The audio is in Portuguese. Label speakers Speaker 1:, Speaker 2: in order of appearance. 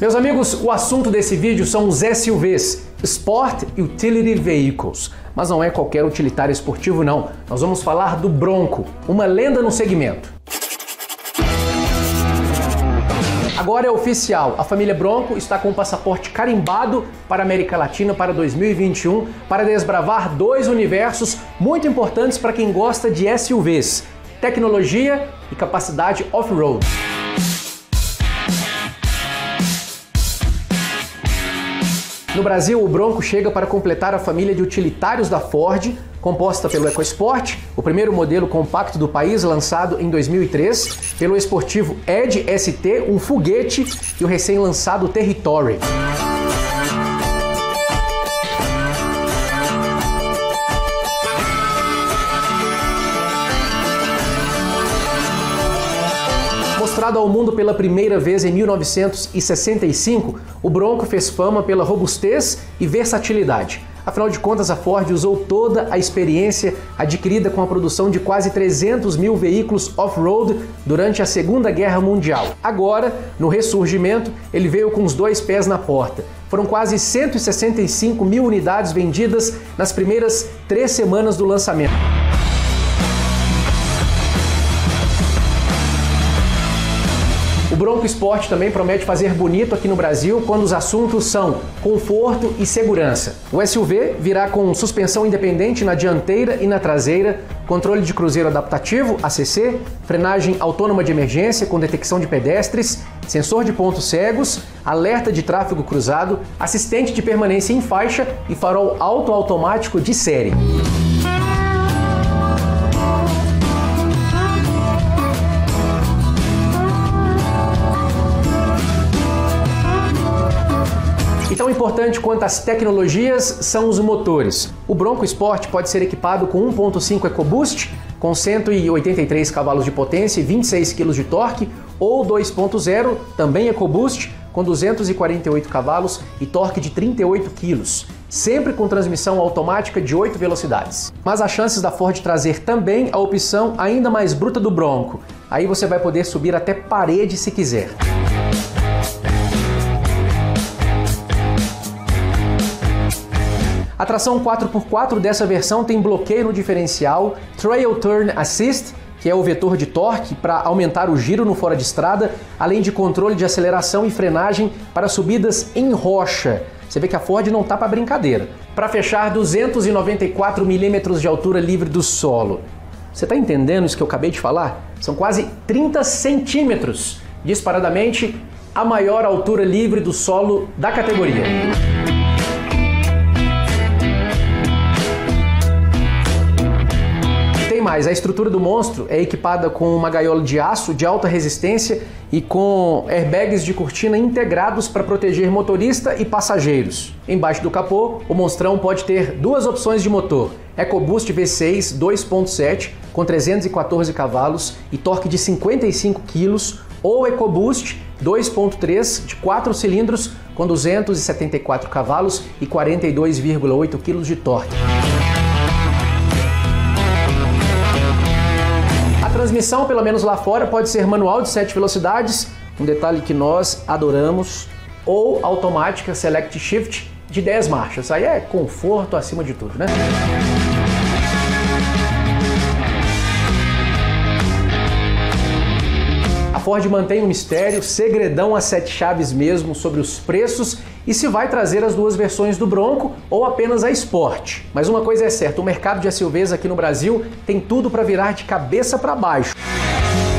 Speaker 1: Meus amigos, o assunto desse vídeo são os SUVs, Sport Utility Vehicles. Mas não é qualquer utilitário esportivo não, nós vamos falar do Bronco, uma lenda no segmento. Agora é oficial, a família Bronco está com o passaporte carimbado para a América Latina para 2021 para desbravar dois universos muito importantes para quem gosta de SUVs, tecnologia e capacidade off-road. No Brasil, o Bronco chega para completar a família de utilitários da Ford, composta pelo EcoSport, o primeiro modelo compacto do país lançado em 2003, pelo esportivo Edge ST, um foguete, e o recém-lançado Territory. Mostrado ao mundo pela primeira vez em 1965, o Bronco fez fama pela robustez e versatilidade. Afinal de contas, a Ford usou toda a experiência adquirida com a produção de quase 300 mil veículos off-road durante a Segunda Guerra Mundial. Agora, no ressurgimento, ele veio com os dois pés na porta. Foram quase 165 mil unidades vendidas nas primeiras 3 semanas do lançamento. O Bronco Sport também promete fazer bonito aqui no Brasil quando os assuntos são conforto e segurança. O SUV virá com suspensão independente na dianteira e na traseira, controle de cruzeiro adaptativo, ACC, frenagem autônoma de emergência com detecção de pedestres, sensor de pontos cegos, alerta de tráfego cruzado, assistente de permanência em faixa e farol automático de série. E tão importante quanto as tecnologias são os motores. O Bronco Sport pode ser equipado com 1.5 EcoBoost, com 183 cavalos de potência e 26 kg de torque, ou 2.0, também EcoBoost, com 248 cavalos e torque de 38 kg, sempre com transmissão automática de 8 velocidades. Mas há chances da Ford trazer também a opção ainda mais bruta do Bronco. Aí você vai poder subir até parede se quiser. A tração 4x4 dessa versão tem bloqueio no diferencial, Trail Turn Assist, que é o vetor de torque para aumentar o giro no fora de estrada, além de controle de aceleração e frenagem para subidas em rocha. Você vê que a Ford não tá para brincadeira. Para fechar, 294 mm de altura livre do solo. Você está entendendo isso que eu acabei de falar? São quase 30 centímetros, disparadamente a maior altura livre do solo da categoria. Mas a estrutura do monstro é equipada com uma gaiola de aço de alta resistência e com airbags de cortina integrados para proteger motorista e passageiros. Embaixo do capô, o monstrão pode ter duas opções de motor: EcoBoost V6 2.7 com 314 cavalos e torque de 55 kg ou EcoBoost 2.3 de 4 cilindros com 274 cavalos e 42,8 kg de torque. A transmissão, pelo menos lá fora, pode ser manual de 7 velocidades, um detalhe que nós adoramos, ou automática Select Shift de 10 marchas. Aí é conforto acima de tudo, né? A Ford mantém um mistério, segredão a 7 chaves mesmo, sobre os preços e se vai trazer as duas versões do Bronco ou apenas a Sport. Mas uma coisa é certa, o mercado de SUVs aqui no Brasil tem tudo para virar de cabeça para baixo.